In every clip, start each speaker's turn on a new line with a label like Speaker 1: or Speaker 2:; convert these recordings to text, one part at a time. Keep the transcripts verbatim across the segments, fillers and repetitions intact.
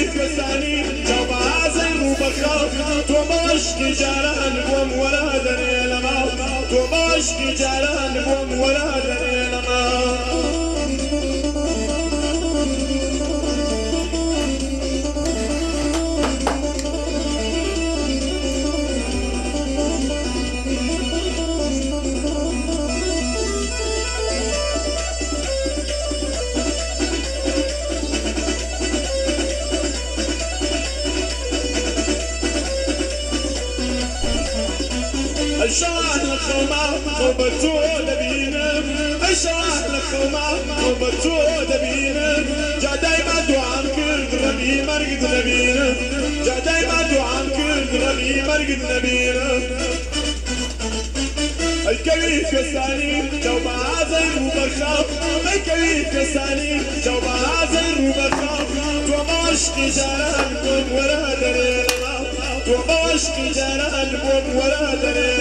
Speaker 1: كساني جواب زين وبخاف تو مشكي جاران بوم ولا دري لما تو مشكي جاران بوم ولا دري لما الشان الخوما خوبتو دبينا الشان الخوما خوبتو دبينا جا دايما دعام كرد ربي مرقد نبينا جا دايما دعام كرد ربي مرقد نبينا الكوي كساني جوبا زين وبخاف الكوي كساني جوبا زين وبخاف ومشكي جاران بوم ولا دري ومشكي جاران بوم ولا دري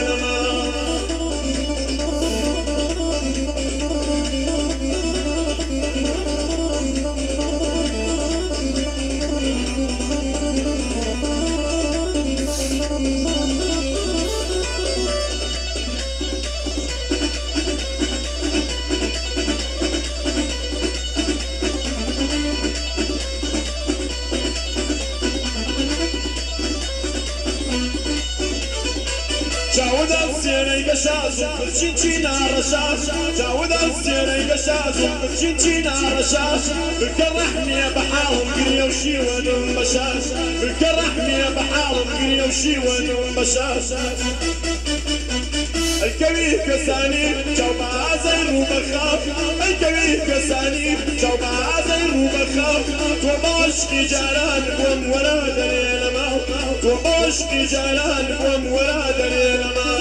Speaker 1: جاود السيري قشاز وكرشينا رشاش جاود السيري قشاز وكرشينا رشاش بالكرحني بحالهم قريه وشي ونم بشاش بالكرحني بحالهم قريه وشي ونم بشاش الكوي كساني جوبا زين وبخاف الكوي كساني جوبا زين وبخاف ومشكي جاران بوم ولا دري لما ومشكي جاران بوم ولا دري لما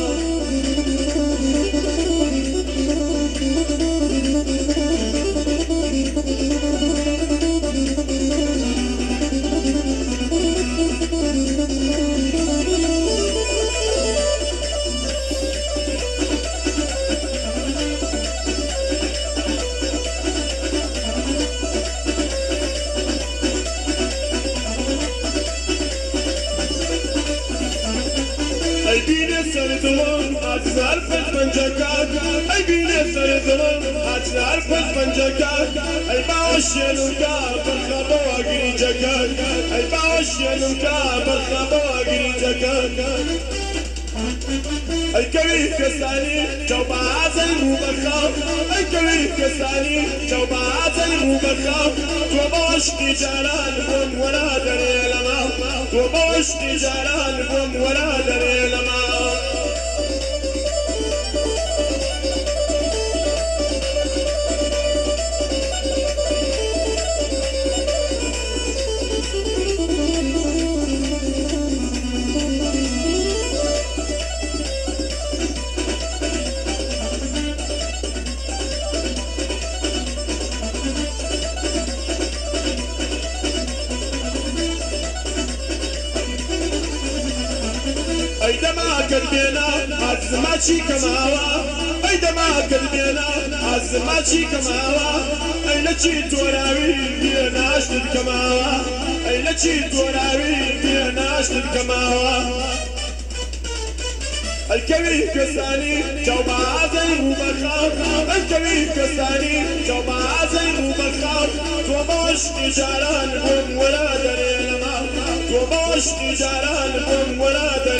Speaker 1: اي بيني سردلون عجز عرفت منجكات اي بيني سردلون عجز عرفت منجكات اي باوش ينوكا برخبو اقري جكات اي باوش ينوكا برخبو اقري جكات الكوي كساني جوبا زين وبخاف الكوي كساني جوبا زين وبخاف ومشكي جاران بوم ولا دري لما ومشكي جاران بوم ولا دري لما اي دما قلبينا عز ماشي كماوا اي دما قلبينا عز ماشي كماوا اي نجيت وراوي بيا ناشد كماوا اي نجيت وراوي بيا ناشد كماوا الكوي كساني جوبا زين وبخاف الكوي كساني جوبا زين وبخاف ومشكي جاران بوم ولا دري لما ومشكي جاران بوم ولا دري